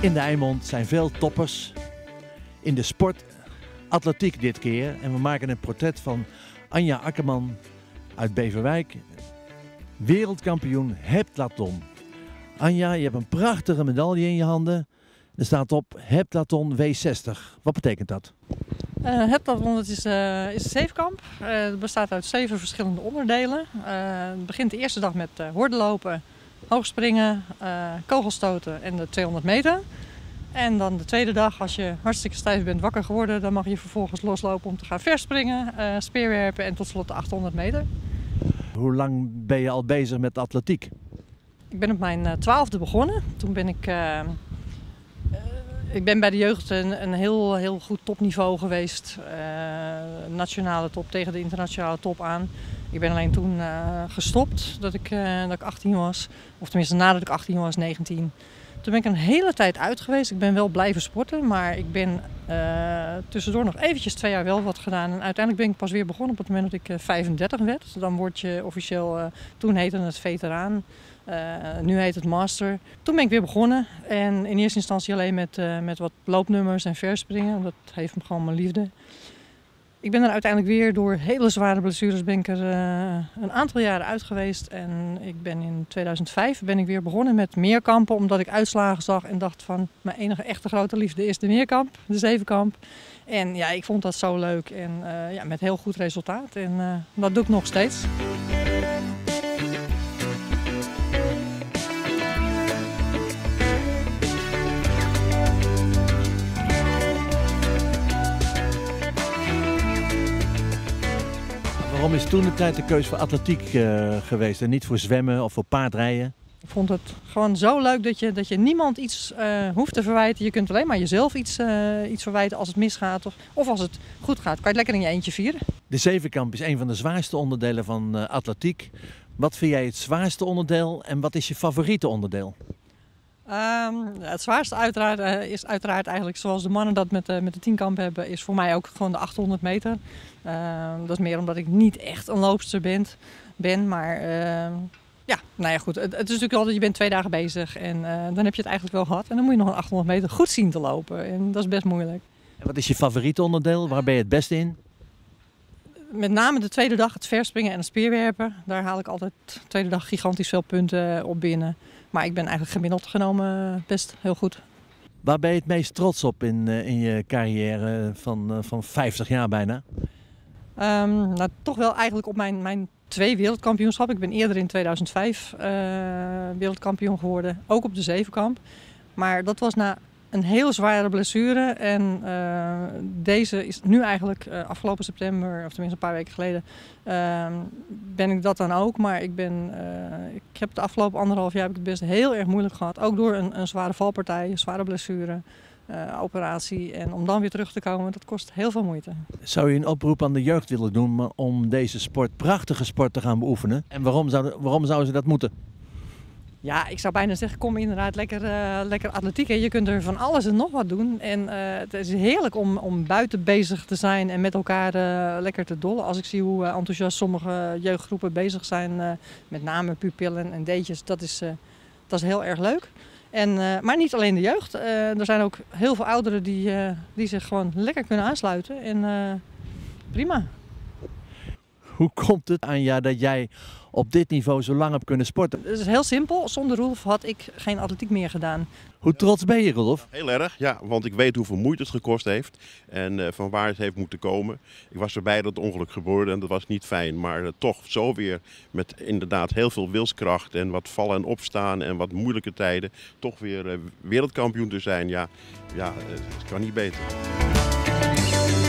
In de Eimond zijn veel toppers in de sport, atletiek dit keer. En we maken een portret van Anja Akkerman uit Beverwijk, wereldkampioen heptathlon. Anja, je hebt een prachtige medaille in je handen. Er staat op heptathlon W60. Wat betekent dat? Heptathlon is een zevenkamp. Het bestaat uit 7 verschillende onderdelen. Het begint de eerste dag met hordenlopen, hoogspringen, kogelstoten en de 200 meter. En dan de tweede dag, als je hartstikke stijf bent wakker geworden, dan mag je vervolgens loslopen om te gaan verspringen, speerwerpen en tot slot de 800 meter. Hoe lang ben je al bezig met atletiek? Ik ben op mijn 12e begonnen. Toen ben ik ben bij de jeugd een heel goed topniveau geweest. Nationale top tegen de internationale top aan. Ik ben alleen toen gestopt dat ik 18 was. Of tenminste nadat ik 18 was, 19. Toen ben ik een hele tijd uit geweest. Ik ben wel blijven sporten, maar ik ben tussendoor nog eventjes 2 jaar wel wat gedaan. En uiteindelijk ben ik pas weer begonnen op het moment dat ik 35 werd. Dan word je officieel, toen heette het veteraan. Nu heet het master. Toen ben ik weer begonnen en in eerste instantie alleen met wat loopnummers en verspringen. Dat heeft me gewoon mijn liefde. Ik ben er uiteindelijk weer door hele zware blessures ben ik er een aantal jaren uit geweest. En ik ben in 2005 weer begonnen met meerkampen. Omdat ik uitslagen zag en dacht van mijn enige echte grote liefde is de meerkamp, de zevenkamp. En ja, ik vond dat zo leuk en met heel goed resultaat. En dat doe ik nog steeds. Waarom is toen de tijd de keuze voor atletiek geweest en niet voor zwemmen of voor paardrijden? Ik vond het gewoon zo leuk dat je niemand iets hoeft te verwijten. Je kunt alleen maar jezelf iets verwijten als het misgaat of als het goed gaat. Kan je het lekker in je eentje vieren. De zevenkamp is een van de zwaarste onderdelen van atletiek. Wat vind jij het zwaarste onderdeel en wat is je favoriete onderdeel? Het zwaarste is uiteraard eigenlijk zoals de mannen dat met de tienkamp hebben, is voor mij ook gewoon de 800 meter. Dat is meer omdat ik niet echt een loopster ben maar goed. Het is natuurlijk altijd, je bent 2 dagen bezig en dan heb je het eigenlijk wel gehad. En dan moet je nog een 800 meter goed zien te lopen en dat is best moeilijk. En wat is je favoriete onderdeel? Waar ben je het beste in? Met name de tweede dag het verspringen en het speerwerpen. Daar haal ik altijd de tweede dag gigantisch veel punten op binnen. Maar ik ben eigenlijk gemiddeld genomen best heel goed. Waar ben je het meest trots op in je carrière van 50 jaar bijna? Toch wel eigenlijk op mijn 2 wereldkampioenschappen. Ik ben eerder in 2005 wereldkampioen geworden, ook op de zevenkamp. Maar dat was na een heel zware blessure en deze is nu eigenlijk afgelopen september, of tenminste een paar weken geleden, ben ik dat dan ook. Maar ik heb de afgelopen 1,5 jaar heb ik het best heel erg moeilijk gehad. Ook door een zware valpartij, een zware blessure, operatie. En om dan weer terug te komen, dat kost heel veel moeite. Zou je een oproep aan de jeugd willen doen om deze prachtige sport te gaan beoefenen? En waarom zouden ze dat moeten? Ja, ik zou bijna zeggen, kom inderdaad lekker atletiek. Hè. Je kunt er van alles en nog wat doen. En het is heerlijk om buiten bezig te zijn en met elkaar lekker te dollen. Als ik zie hoe enthousiast sommige jeugdgroepen bezig zijn, met name pupillen en deetjes, dat is heel erg leuk. Maar niet alleen de jeugd. Er zijn ook heel veel ouderen die zich gewoon lekker kunnen aansluiten. En prima. Hoe komt het, Anja, dat jij op dit niveau zo lang hebt kunnen sporten? Het is heel simpel. Zonder Roelof had ik geen atletiek meer gedaan. Hoe trots ben je, Roelof? Heel erg, ja, want ik weet hoeveel moeite het gekost heeft en van waar het heeft moeten komen. Ik was erbij dat het ongeluk gebeurde en dat was niet fijn, maar toch zo weer met inderdaad heel veel wilskracht en wat vallen en opstaan en wat moeilijke tijden, toch weer wereldkampioen te zijn, ja, het kan niet beter.